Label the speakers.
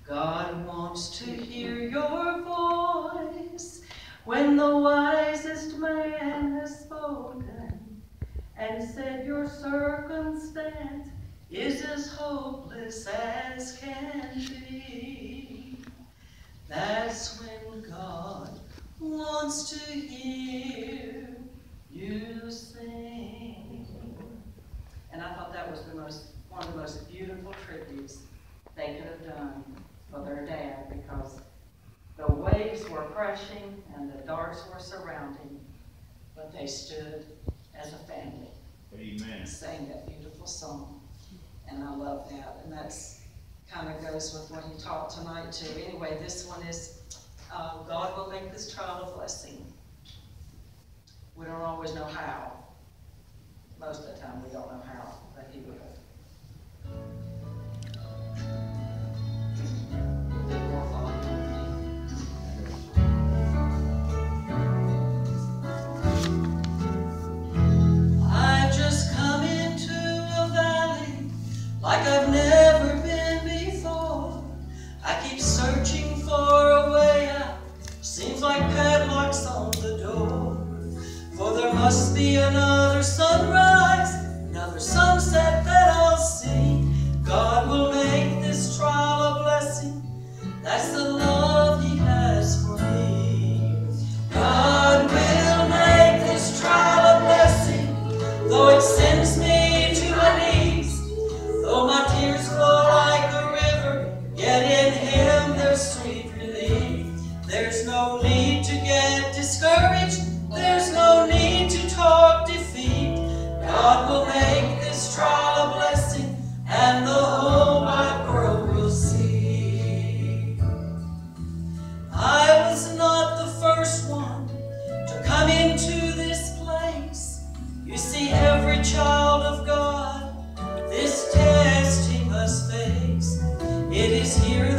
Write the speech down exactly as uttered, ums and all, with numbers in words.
Speaker 1: God wants to hear your voice when the wisest man has spoken and said your circumstance is as hopeless as can be. That's when God wants to hear you sing. And I thought that was the most, one of the most beautiful tributes they could have done for their dad, because the waves were crashing and the darks were surrounding, but they stood as a family.
Speaker 2: Amen.
Speaker 1: And sang that beautiful song. And I love that. And that's kind of goes with what he taught tonight too. Anyway, this one is, uh, God will make this trial a blessing. We don't always know how. Most of the time we don't know how, but he will. I've just come into a valley like I've never been before. I keep searching for a way out. Seems like padlocks on the door. For there must be another sunrise, another sunset that I'll see. God will make this trial a blessing. That's the love he has for me. God will make this trial a blessing, though it sends me to my knees. Though my tears flow like a river, yet in him there's sweet relief. There's no need to get discouraged. There's no need to talk defeat. God will make this trial a blessing, and the whole wide world will see. I was not the first one to come into this place. You see, every child of God, this test he must face. It is here